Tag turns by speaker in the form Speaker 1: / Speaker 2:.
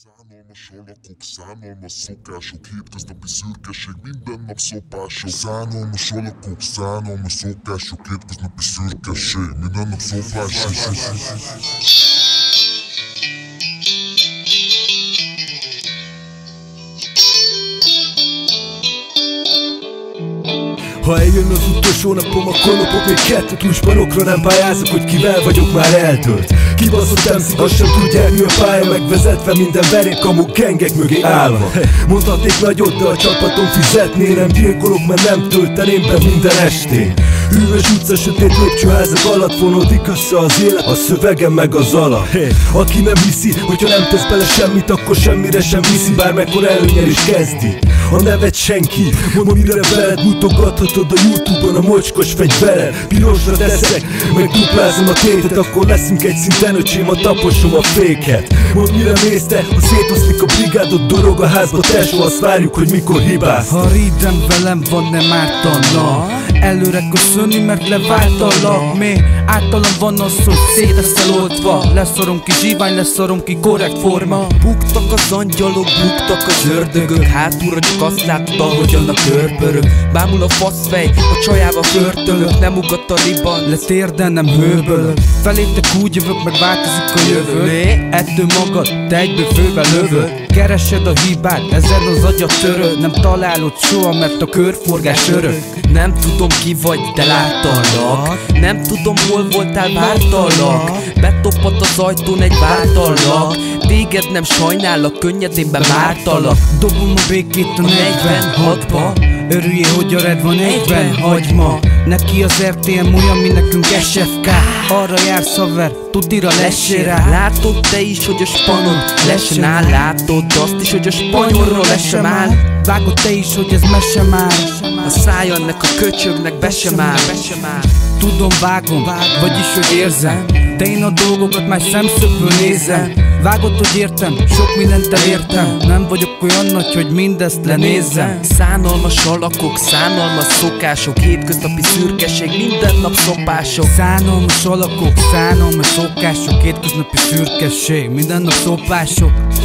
Speaker 1: Szánalmas alakok, szánalmas szokások, hétköznapi szürkeség, minden nap szopások. Szánalmas alakok, szánalmas szokások, hétköznapi szürkeség, minden nap szopások.
Speaker 2: Ha eljön az utolsó napom, akkor lopok még kettőt. Lusbarokra nem pályázok, hogy kivel vagyok, már eldőlt. Kibaszott MC, azt sem tudják, mi a pálya megvezetve, minden verékamú gengek mögé állva. Mondhatnék nagyot, de a csapatom fizetné. Nem gyilkolok, mert nem tölteném be minden estén. Hűvös utca, sötét lépcsőházak alatt fonódik össze az élet, a szövegem meg az alap. Aki nem hiszi, hogyha nem tesz bele semmit, akkor semmire sem viszi, bármekkor előnyel is kezdi. A nevet senki, mondd mire veled, mutogathatod a Youtube-on a mocskos fegyvered. Pirosra teszek, meg duplázom a tétet, akkor leszünk egy szinten, öcsém, a taposom a féket. Mondd mire mész te, ha szétoszlik a brigádot, dorog a házba tesó, azt várjuk, hogy mikor hibázz.
Speaker 3: Ha ridem velem van, nem ártana. Előre köszönni, mert leváltalak. Mi általam van az, hogy széteszel oltva. Leszorom ki zsivány, leszorom ki korrekt forma. Buktak az angyalok, buktak az ördögök. Hátulra csak azt látod, ahogyan a körpörög. Bámul a faszfej, a csajába förtölök. Nem ugat a riban, letérden nem hőbölök. Felétek úgy jövök, meg változik a jövő. Ettől magad, te egyből fővel lövök. Keresed a hibát, ezen az agyat töröd. Nem találod soha, mert a körforgás örök. Nem tudom ki vagy, de láttalak. Nem tudom hol voltál, vártalak. Betoppat az ajtón egy vártalak. Téged nem sajnállak, könnyedén bemártalak. Dobom a békét a 46-ba. Örüljél, hogy a red van egyben hagyma. Neki az RTM olyan, mi nekünk SFK. Arra jársz haver, tudira lessél rá. Látod te is, hogy a spanod lesen áll. Látod azt is, hogy a spanyolról lesem áll. Vágod te is, hogy ez me sem áll. A szája ennek a köcsögnek be sem áll. Tudom, vágom, vagyis hogy érzem. De én a dolgokat már szemszögből nézem. Vágod, hogy értem, sok mindent elértem. Nem vagyok olyan nagy, hogy mindezt lenézzem. Szánalmas alakok, szánalmas szokások, hétköznapi szürkeség, minden nap szopások. Szánalmas alakok, szánalmas szokások, hétköznapi szürkeség, minden nap szopások.